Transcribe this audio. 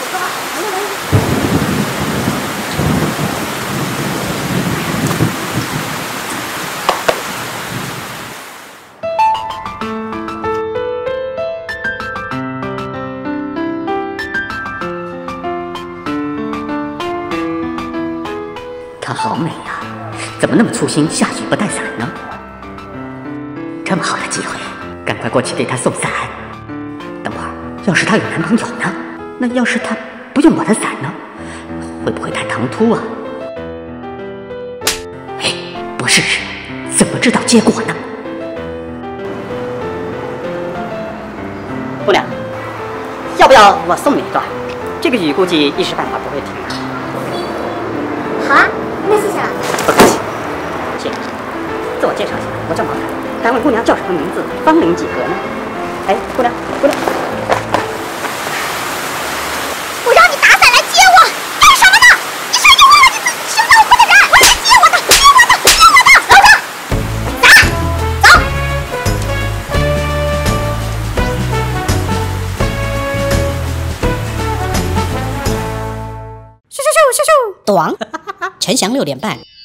她好美呀，怎么那么粗心，下雨不带伞呢？这么好的机会，赶快过去给她送伞。等会儿，要是她有男朋友呢？那要是她不用我的伞呢？会不会太唐突啊？哎，不试试怎么知道结果呢？姑娘，要不要我送你一段？这个雨估计一时半会儿不会停的。 好啊，那谢谢了。 不客气。请自我介绍一下，我叫毛毯。敢问姑娘叫什么名字？芳龄几何呢？哎，姑娘，姑娘。 我让你打伞来接我，干什么呢？你是不是忘了你自己是老婆的人？我来接我的，接我的，接我的，老张，走，走。 短，陈翔6点半。